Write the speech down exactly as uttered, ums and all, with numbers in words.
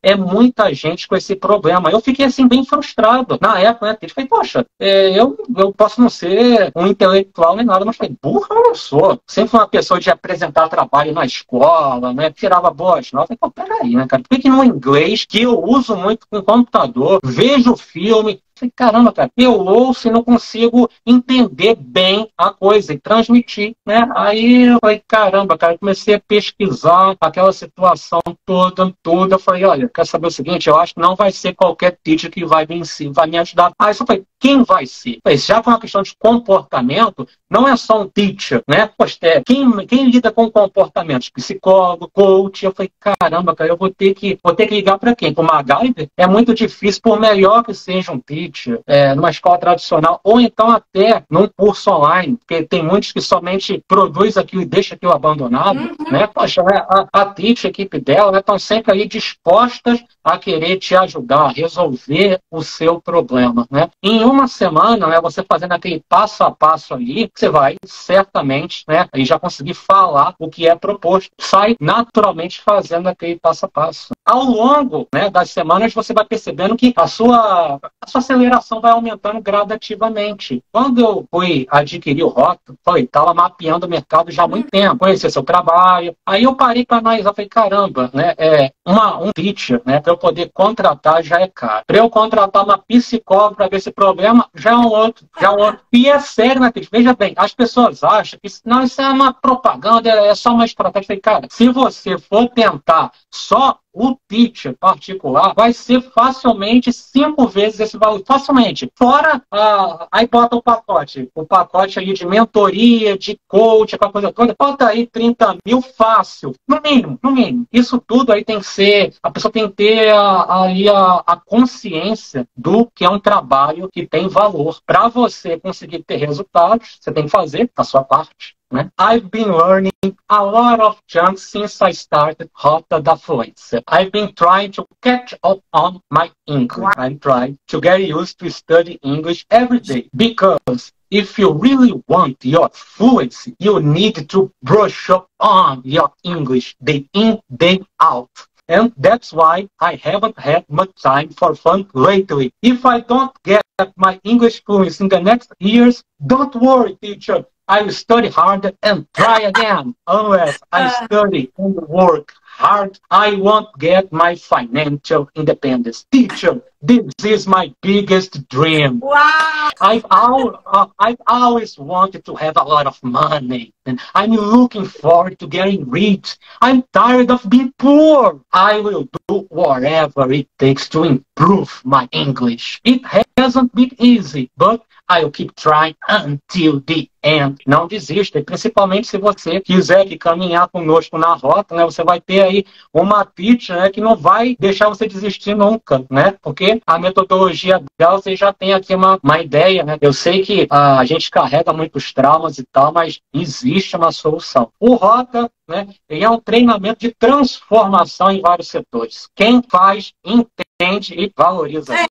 é muita gente com esse problema. Eu fiquei assim bem frustrado na época, né? Eu falei, poxa, é, eu, eu posso não ser um intelectual nem nada, mas falei, burra eu não sou. Sempre fui uma pessoa de apresentar trabalho na escola, né? Tirava boas notas. Pô, peraí, né, cara? Por que que no inglês, que eu uso muito com computador, vejo filme, falei, caramba, cara, eu ouço e não consigo entender bem a coisa e transmitir, né? Aí eu falei, caramba, cara, eu comecei a pesquisar aquela situação toda, toda. Eu falei, olha, quer saber o seguinte? Eu acho que não vai ser qualquer teacher que vai me ensinar, vai me ajudar. Aí eu falei, quem vai ser? Falei, já que é uma questão de comportamento, não é só um teacher, né? Poxa, é, quem, quem lida com comportamentos? Psicólogo, coach. Eu falei, caramba, cara, eu vou ter que, vou ter que ligar para quem? Para o MacGyver? É muito difícil, por melhor que seja um teacher, é, numa escola tradicional, ou então até num curso online, porque tem muitos que somente produz aquilo e deixa aquilo abandonado, uhum. né? Poxa, né? a, a teacher, a equipe dela, né, estão sempre ali dispostas a querer te ajudar, a resolver o seu problema, né? Em uma semana, né, você fazendo aquele passo a passo ali, você vai certamente, né, aí já conseguir falar o que é proposto. Sai naturalmente fazendo aquele passo a passo. Ao longo, né, das semanas, você vai percebendo que a sua, a sua aceleração vai aumentando gradativamente. Quando eu fui adquirir o Rota, falei, estava mapeando o mercado já há muito tempo, conhecia seu trabalho. Aí eu parei para analisar, falei, caramba, né, é, uma, um teacher, né, para eu poder contratar já é caro. Para eu contratar uma psicóloga para ver esse problema, já é um outro, já é um outro. E é sério, né, teacher? Veja bem, as pessoas acham que não, isso é uma propaganda, é só uma estratégia. Eu falei, cara, se você for tentar só o teacher particular, vai ser facilmente cinco vezes esse valor. Facilmente. Fora, ah, aí bota o pacote. O pacote aí de mentoria, de coach, aquela coisa toda. Bota aí trinta mil fácil. No mínimo, no mínimo. Isso tudo aí tem que ser... A pessoa tem que ter aí a, a, a consciência do que é um trabalho que tem valor. Para você conseguir ter resultados, você tem que fazer a sua parte. I've been learning a lot of junk since I started Rota da Fluência. I've been trying to catch up on my English. I'm trying to get used to study English every day. Because if you really want your fluency, you need to brush up on your English day in, day out. And that's why I haven't had much time for fun lately. If I don't get my English fluency in the next years, don't worry, teacher. I will study harder and try again. Unless I study and work hard, I won't get my financial independence. Teacher, this is my biggest dream. Wow! I've, al uh, I've always wanted to have a lot of money. And I'm looking forward to getting rich. I'm tired of being poor. I will do whatever it takes to improve my English. It hasn't been easy, but I'll keep trying until the end. Não desista, e principalmente se você quiser que caminhar conosco na rota, né, você vai ter aí uma teacher, né, que não vai deixar você desistir nunca, né, porque a metodologia dela, você já tem aqui uma, uma ideia, né. Eu sei que ah, a gente carrega muitos traumas e tal, mas existe uma solução. O Rota, né, ele é um treinamento de transformação em vários setores. Quem faz, entende e valoriza.